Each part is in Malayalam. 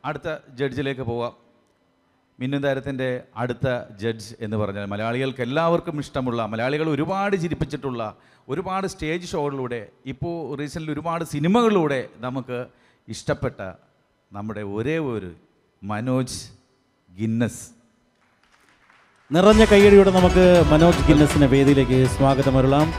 അടുത്ത ജഡ്ജിലേക്ക് പോവാം. മിന്നും താരത്തിൻ്റെ അടുത്ത ജഡ്ജ് എന്ന് പറഞ്ഞാൽ മലയാളികൾക്ക് എല്ലാവർക്കും ഇഷ്ടമുള്ള, മലയാളികൾ ഒരുപാട് ചിരിപ്പിച്ചിട്ടുള്ള, ഒരുപാട് സ്റ്റേജ് ഷോകളിലൂടെ, ഇപ്പോൾ റീസെൻ്റ്ലി ഒരുപാട് സിനിമകളിലൂടെ നമുക്ക് ഇഷ്ടപ്പെട്ട നമ്മുടെ ഒരേ ഒരു മനോജ് ഗിന്നസ്. നിറഞ്ഞ കയ്യടിയോടെ നമുക്ക് മനോജ് ഗിന്നസിനെ വേദിയിലേക്ക് സ്വാഗതം അരുളാം.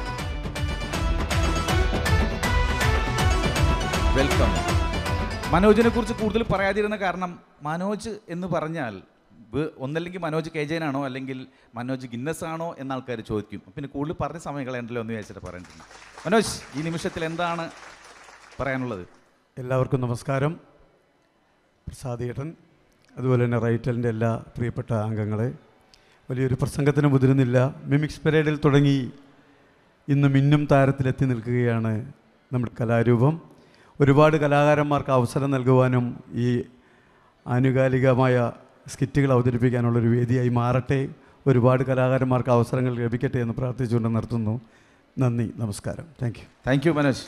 വെൽക്കം. മനോജിനെ കുറിച്ച് കൂടുതൽ പറയാതിരുന്ന കാരണം മനോജ് എന്ന് പറഞ്ഞാൽ ഒന്നല്ലെങ്കിൽ മനോജ് കെ ജയനാണോ അല്ലെങ്കിൽ മനോജ് ഗിന്നസ് ആണോ എന്ന ആൾക്കാർ ചോദിക്കും. പിന്നെ കൂടുതൽ പറഞ്ഞ സമയം കളയണ്ടല്ലോ എന്ന് വിചാരിച്ചിട്ട് പറഞ്ഞിട്ടുണ്ട്. മനോജ്, ഈ നിമിഷത്തിൽ എന്താണ് പറയാനുള്ളത്? എല്ലാവർക്കും നമസ്കാരം. പ്രസാദേട്ടൻ, അതുപോലെ തന്നെ റൈറ്റലിൻ്റെ എല്ലാ പ്രിയപ്പെട്ട അംഗങ്ങളെ, വലിയൊരു പ്രസംഗത്തിന് മുതിരുന്നില്ല. മിമിക്സ് പരേഡിൽ തുടങ്ങി ഇന്ന് മിന്നും താരത്തിലെത്തി നിൽക്കുകയാണ് നമ്മുടെ കലാരൂപം. ഒരുപാട് കലാകാരന്മാർക്ക് അവസരം നൽകുവാനും ഈ ആനുകാലികമായ സ്കിറ്റുകൾ അവതരിപ്പിക്കാനുള്ളൊരു വേദിയായി മാറട്ടെ. ഒരുപാട് കലാകാരന്മാർക്ക് അവസരങ്ങൾ ലഭിക്കട്ടെ എന്ന് പ്രാർത്ഥിച്ചുകൊണ്ട് നിർത്തുന്നു. നന്ദി, നമസ്കാരം. Thank you Manoj.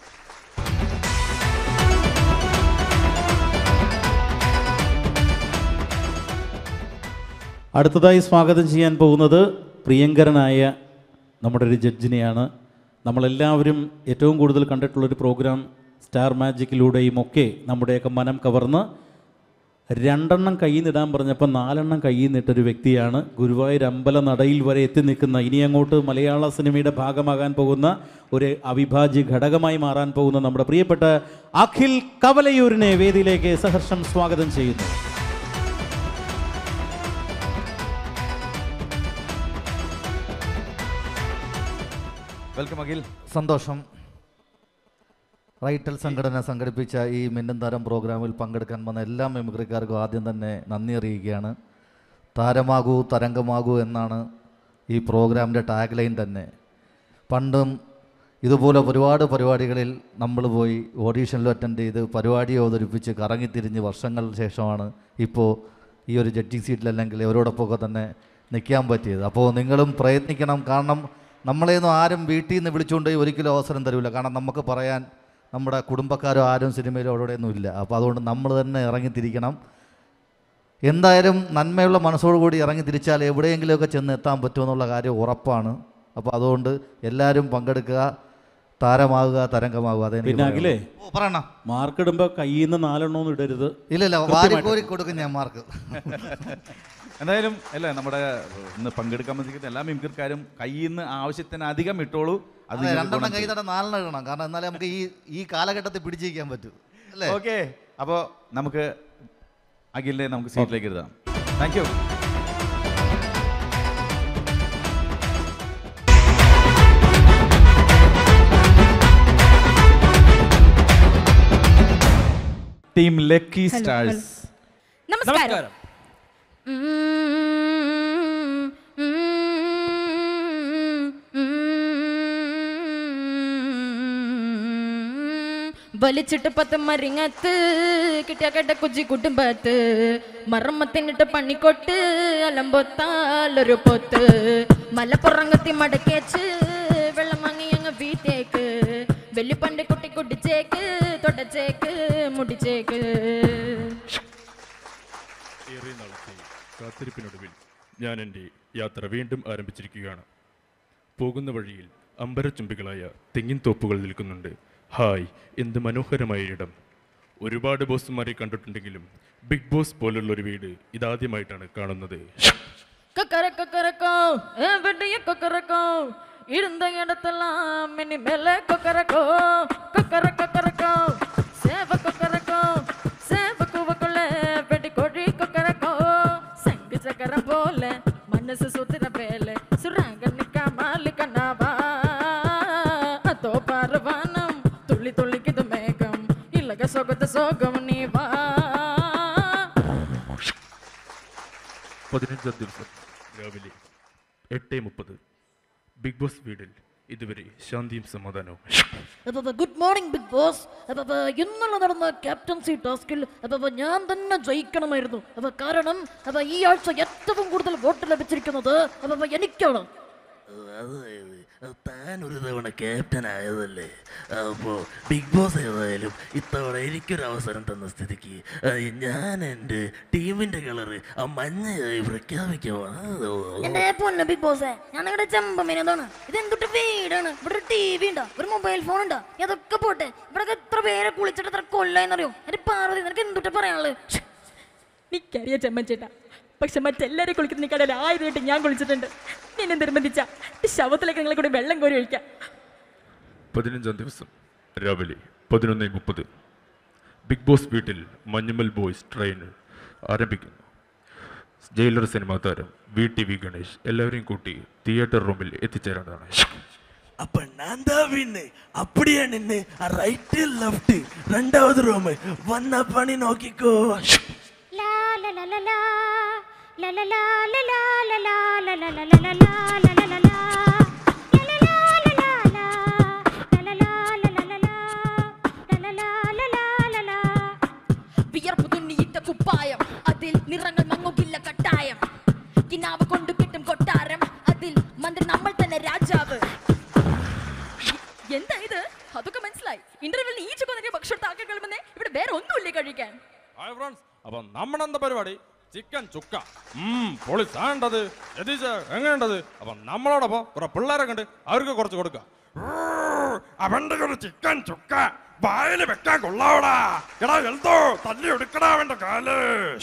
അടുത്തതായി സ്വാഗതം ചെയ്യാൻ പോകുന്നത് പ്രിയങ്കരനായ നമ്മുടെ ഒരു ജഡ്ജിനെയാണ്. നമ്മളെല്ലാവരും ഏറ്റവും കൂടുതൽ കണ്ടിട്ടുള്ളൊരു പ്രോഗ്രാം സ്റ്റാർ മാജിക്കിലൂടെയും ഒക്കെ നമ്മുടെയൊക്കെ മനം കവർന്ന് 2 കയ്യിൽ നിന്നിടാൻ പറഞ്ഞപ്പോൾ 4 കയ്യിൽ നിന്നിട്ടൊരു വ്യക്തിയാണ്. ഗുരുവായൂർ അമ്പല നടയിൽ വരെ എത്തി നിൽക്കുന്ന, ഇനി അങ്ങോട്ട് മലയാള സിനിമയുടെ ഭാഗമാകാൻ പോകുന്ന ഒരു അവിഭാജ്യ ഘടകമായി മാറാൻ പോകുന്ന നമ്മുടെ പ്രിയപ്പെട്ട അഖിൽ കവലയൂരിനെ വേദിയിലേക്ക് സഹർഷം സ്വാഗതം ചെയ്യുന്നു. വെൽക്കം അഖിൽ. സന്തോഷം. റൈറ്റൽ സംഘടന സംഘടിപ്പിച്ച ഈ മിന്നും താരം പ്രോഗ്രാമിൽ പങ്കെടുക്കാൻ വന്ന എല്ലാ മിമിക്രിക്കാർക്കും ആദ്യം തന്നെ നന്ദി അറിയിക്കുകയാണ്. താരമാകൂ തരംഗമാകൂ എന്നാണ് ഈ പ്രോഗ്രാമിൻ്റെ ടാഗ് ലൈൻ തന്നെ. പണ്ടും ഇതുപോലെ ഒരുപാട് പരിപാടികളിൽ നമ്മൾ പോയി ഓഡീഷനിൽ അറ്റൻഡ് ചെയ്ത് പരിപാടി അവതരിപ്പിച്ച് കറങ്ങിത്തിരിഞ്ഞ് വർഷങ്ങൾക്ക് ശേഷമാണ് ഇപ്പോൾ ഈ ഒരു ജഡ്ജിങ് സീറ്റിലല്ലെങ്കിൽ അവരോടൊപ്പമൊക്കെ തന്നെ നിൽക്കാൻ പറ്റിയത്. അപ്പോൾ നിങ്ങളും പ്രയത്നിക്കണം. കാരണം നമ്മളെയൊന്നും ആരും വീട്ടിൽ നിന്ന് വിളിച്ചുകൊണ്ട് ഒരിക്കലും അവസരം തരില്ല. കാരണം നമുക്ക് പറയാൻ നമ്മുടെ കുടുംബക്കാരോ ആരും സിനിമയിലോ അവിടെയൊന്നും ഇല്ല. അപ്പോൾ അതുകൊണ്ട് നമ്മൾ തന്നെ ഇറങ്ങിത്തിരിക്കണം. എന്തായാലും നന്മയുള്ള മനസ്സോടുകൂടി ഇറങ്ങി തിരിച്ചാൽ എവിടെയെങ്കിലുമൊക്കെ ചെന്ന് എത്താൻ പറ്റുമെന്നുള്ള കാര്യം ഉറപ്പാണ്. അപ്പോൾ അതുകൊണ്ട് എല്ലാവരും പങ്കെടുക്കുക, താരമാകുക, തരംഗമാകുക. അതെ. പിന്നെ അഖിലേ, പറയണം, മാർക്ക് ഇടുമ്പോൾ കയ്യിൽ നിന്ന് 4 ഇടരുത്. ഇല്ല, വാരിക്കോരി കൊടുക്കും ഞാൻ മാർക്ക്. എന്തായാലും അല്ലേ, നമ്മുടെ ഇന്ന് പങ്കെടുക്കാൻ പറ്റുന്ന എല്ലാ മിമിക്രിക്കാരും കയ്യിൽ നിന്ന് ആവശ്യത്തിന് അധികം ഇട്ടോളൂ. അത് 2 കൈ തന്നെ 4 ഇടണം. കാരണം എന്നാലേ നമുക്ക് ഈ കാലഘട്ടത്തിൽ പിടിച്ചിരിക്കാൻ പറ്റൂ അല്ലേ? ഓക്കെ, അപ്പോൾ നമുക്ക് അഖിലിനെ നമുക്ക് സീറ്റിലേക്ക് ഇരുതാം. Thank you. Team lucky stars. നമസ്കാരം. വലിച്ചിട്ട് 10 മരിങ്ങത്ത് കിട്ടിയ കേട്ട കുജി കുടുംബത്ത് മറമ്മത്തിനിട്ട് പണിക്കൊട്ട് അലമ്പൊത്താലൊരു പൊത്ത് മലപ്പുറങ്ങത്തി മടക്കേച്ച് വെള്ളം വാങ്ങി അങ്ങ് വീട്ടേക്ക് വെള്ളിപ്പണ്ടി കുട്ടി കുടിച്ചേക്ക് തൊടച്ചേക്ക് മുടിച്ചേക്ക്. ഏറെ നാളത്തെ കാത്തിരിപ്പിനൊടുവിൽ ഞാൻ എൻ്റെ യാത്ര വീണ്ടും ആരംഭിച്ചിരിക്കുകയാണ്. പോകുന്ന വഴിയിൽ അമ്പരച്ചുംബികളായ തെങ്ങിൻ തോപ്പുകൾ നിൽക്കുന്നുണ്ട്. ഹായ്, എന്ത് മനോഹരമായ ഇടം. ഒരുപാട് ബോസുമാരെ കണ്ടിട്ടുണ്ടെങ്കിലും ബിഗ് ബോസ് പോലുള്ളൊരു വീട് ഇതാദ്യമായിട്ടാണ് കാണുന്നത്. ഇരുന്ന ഇടത്തെല്ലാം ഇനി മേലെ കൊക്കരക്കോ കൊക്കരക്കോ സേവ കൊക്കരക്കോ സേവക്കുവക്കുള്ള വെടിക്കൊഴി കൊക്കരക്കോ സംഗ ചക്കരം പോലെ മനസ്സ് സുത്തിര പേലെ സുരാഗണിക്ക മാലിക്കണ്ണാവാ അതോ പാർവാനം തുള്ളി തുള്ളിക്കിത് മേഘം ഇല്ലക സൊഗത സോഗം നീവാ. 15 ദിവസം രാവിലെ 8:30 ബിഗ് ബോസ് വീടിൽ ഇതുവരെ ശാന്തിയും സമാധാനവും. Good morning Big Boss. ഇന്നലെ നടന്ന ക്യാപ്റ്റൻസി ടാസ്കിൽ ഞാൻ തന്നെ ജയിക്കണമായിരുന്നു. കാരണം ഈ ആഴ്ച ഏറ്റവും കൂടുതൽ വോട്ട് ലഭിച്ചിരിക്കുന്നത് എനിക്കാണ്. താൻ ഒരു തവണ ക്യാപ്റ്റൻ ആയതല്ലേ, അപ്പോൾ ബിഗ് ബോസ് ഏതായാലും ഇത്തവണ എനിക്കൊരു അവസരം തന്ന സ്ഥിതിക്ക് ഞാൻ എൻ്റെ ടീമിൻ്റെ കളറ് ആ മഞ്ഞയായി പ്രഖ്യാപിക്കുവാണ്. എന്റെ പൊന്ന ബിഗ് ബോസേ, ഞാൻ നിങ്ങളുടെ ചെമ്പമീനതാണ്. ഇത് എന്തൊട്ട് വീടാണ്? ഇവിടെ ഒരു TV ഉണ്ടോ, ഒരു മൊബൈൽ ഫോൺ ഉണ്ടോ? അതൊക്കെ പോട്ടെ, ഇവിടെ എത്ര പേരെ കുളിച്ചിട്ട് എത്ര കൊല്ലാന്നറിയോ? എന്റെ പാർവതി, നിനക്ക് എന്തൊട്ട് പറയാനുള്ളത്? എനിക്കറിയാം ചെമ്മൻ ചേട്ടാ, പക്ഷെ മറ്റെല്ലാവരും കുളിക്കുന്നതിനേക്കാളും 1000 വട്ടം ഞാൻ കുളിച്ചിട്ടുണ്ട്. നിന്നെ നിർബന്ധിച്ച ശവത്തിലേക്ക് നിങ്ങളെ കൂടി വെള്ളം കോരി ഒഴിക്കാം. 15-ാം ദിവസം രാവിലെ 11:30 ബിഗ് ബോസ് വീട്ടിൽ മഞ്ഞുമൽ ബോയ്സ് ട്രെയിൻ ആരംഭിക്കുന്നു. ജയിലർ സിനിമാ താരം VTV ഗണേഷ് എല്ലാവരെയും കൂട്ടി തിയേറ്റർ റൂമിൽ എത്തിച്ചേരേണ്ടതാണ്. அப்ப நான் தான் வின்னு. அப்படியே நின்று ரைட்டு லெஃப்ட் 2வது ரூம் வந்த பணி நோக்கிக்கோ. വിയർപ്പ് തുന്നിയിട്ട കുപ്പായം, അതിൽ നിറങ്ങൾ മങ്ങുകില്ല കട്ടായം. കിനാവ് കൊണ്ട് കിട്ടും കൊട്ടാരം, അതിൽ മന്ത്രി നമ്മൾ തന്നെ രാജാവ്. എന്താ ഇത്? അതൊക്കെ മനസ്സിലായി. ഇന്റർവ്യൂവിൽ ഈ ചുക്കൊക്കെ ഭക്ഷണം താക്കി കളുമ്പേ ഇവിടെ വേറെ ഒന്നുമില്ലേ കഴിക്കാൻ? ഹായ് ഫ്രണ്ട്സ്, അപ്പൊ നമ്മളെന്താ പരിപാടി? ചിക്കൻ ചുക്ക. പൊളിസാണ്ടത് രതീഷ് എങ്ങനെയുണ്ടത്? അപ്പൊ നമ്മളോടൊപ്പം കുറെ പിള്ളേരെ കണ്ട് അവർക്ക് കുറച്ച് കൊടുക്കാം. അവന്റെ ഒരു ചിക്കൻ ചുക്ക വായില് വെക്കാൻ കൊള്ളാവടാ. എടാ എൽതോ തല്ലി എടുക്കടാ അവന്റെ കാല്.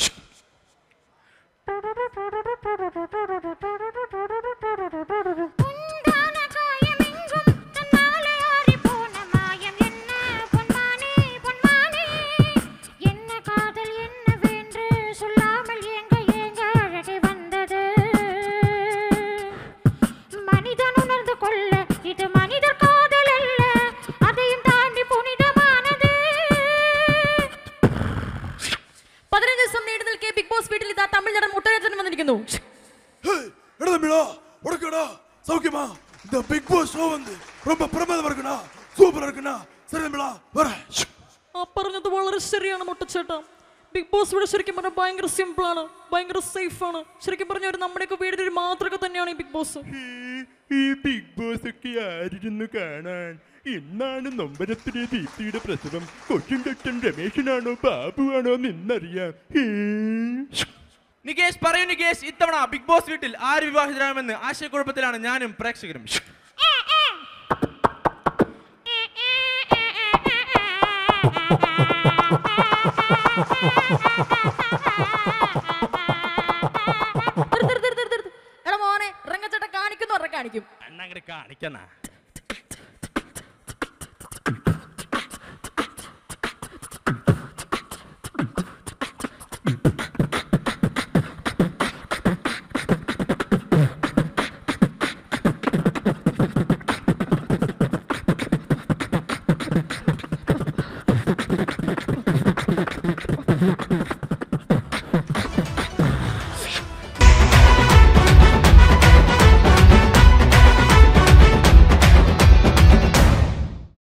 சௌக்கியமா? இந்த பிக் பாஸ் ஷோ வந்து ரொம்ப பிரமாதமா இருக்குண்ணா, சூப்பரா இருக்குண்ணா. சரி வர. ആ പറഞ്ഞത് വളരെ ശരിയാണ് മുട്ടച്ചേട്ടാ. ബിഗ് ബോസ് ഇവിടെ ശരിക്കും പറഞ്ഞാൽ ഭയങ്കര സിമ്പിളാണ്, ഭയങ്കര സേഫാണ്. ശരിക്കും പറഞ്ഞ ഒരു നമ്മുടെയൊക്കെ വീടിന്റെ ഒരു മാതൃക തന്നെയാണ് ഈ ബിഗ് ബോസ്. ഈ ബിഗ് ബോസ് ഒക്കെ ആയിരുന്നു കാണാൻ? എന്നാണ് നൊമ്പരത്തിലെ ദീപ്തിയുടെ പ്രസവം? കൊച്ചും കൊച്ചും രമേശനാണോ ബാബുവാണോ എന്നറിയാം. നികേഷ് പറയൂ നികേഷ്, ഇത്തവണ ബിഗ് ബോസ് വീട്ടിൽ ആര് വിവാഹിതരാമെന്ന് ആശയക്കുഴപ്പത്തിലാണ് ഞാനും പ്രേക്ഷകരും. എടാ മോനെ, രംഗച്ചേട്ടൻ കാണിക്കും. അന്നങ്ങനെ കാണിക്കണ